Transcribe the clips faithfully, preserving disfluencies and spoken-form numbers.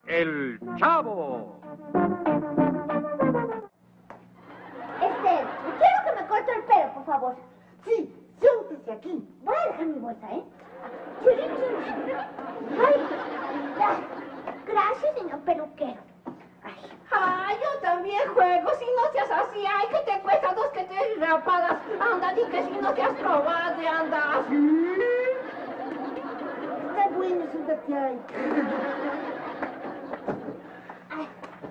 El Chavo. Este, quiero que me corte el pelo, por favor. Sí, siéntese aquí. Voy a dejar mi bolsa, ¿eh? Ay, gracias, señor peluquero. Ay. Ah, yo también juego. Si no seas así, ay, que te cuesta dos que tres rapadas. Anda, di que si no te has probado, anda. Está bueno, siéntate ahí. Ay.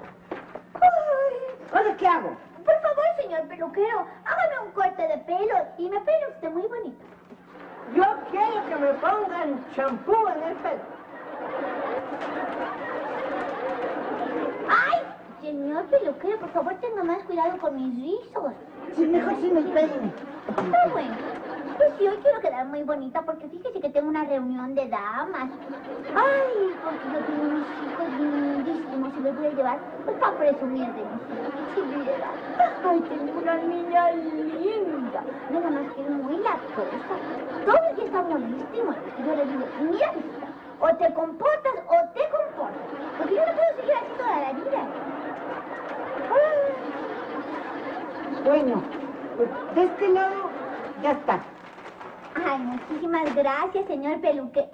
¿Ahora qué hago? Por favor, señor peluquero, hágame un corte de pelo y me pele usted muy bonito. Yo quiero que me pongan champú en el pelo. ¡Ay! Señor peluquero, por favor, tenga más cuidado con mis rizos. Sí, mejor sin el peine. Está bueno. Pues sí, hoy quiero quedar muy bonita porque fíjese que tengo una reunión de damas. Ay, porque yo tengo unos hijos lindísimos y los voy a llevar pues para presumir de mis hijos. Si viera. Ay, tengo una niña linda. Nada más que es muy latosa. Todo el día está molestísimo. Y yo le digo, mira, hijita, o te comportas o te comportas. Porque yo no puedo seguir así toda la vida. Ay. Bueno, pues de este lado ya está. Ay, muchísimas gracias, señor peluque.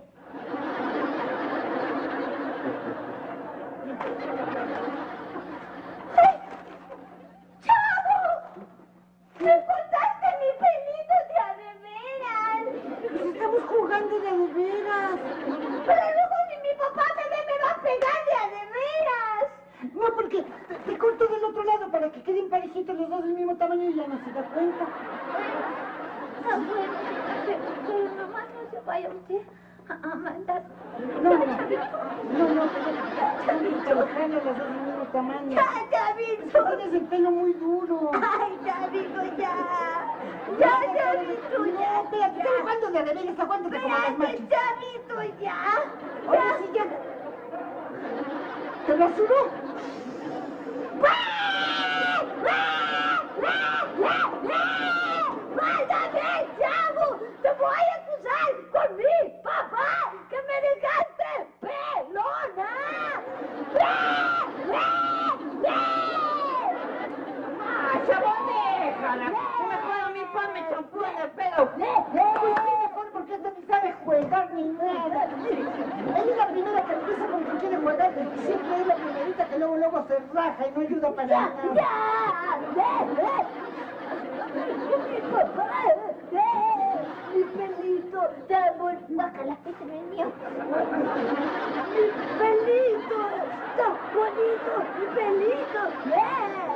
¡Ay! ¡Chavo! ¡Me cortaste mi pelito de a de veras! Pues estamos jugando de a de veras. Pero luego si mi papá me ve, me va a pegar de a de veras. No, porque te, te corto del otro lado para que queden parejitos los dos del mismo tamaño y ya no se da cuenta. Ah, bueno, pero, pero nomás no se vaya usted a mandar. No, no, no, no, Chavito, ojalá los dos del mismo tamaño. ¡Ya, Chavito! Tienes el pelo muy duro. ¡Ay, Chavito, ya! ¡Ya, Chavito, ya! No, espérate, estoy jugando de a de veras, aguántate como las ¡Espérate, machos. Chavito, ya! Ahora sí ya. ¿Te lo subo? ¡Válgame, Chavo! ¡Te voy a acusar con mi papá! ¡Que me dejaste pelona! Ah, chavo, déjala. Mejor a mí ponme champú en el pelo. Pues sí, mejor porque esta ni sabe jugar ni nada. Ella es la primera que empieza con que quiere jugar. Siempre es la primerita que luego luego se raja y no ayuda para ¡Ya, nada. ya! ¡Mi papá! ¡Mi pelito tan bonito! Bájala, ese no es mío. ¡Mi pelito tan bonito! ¡Mi pelito! ¡Eh!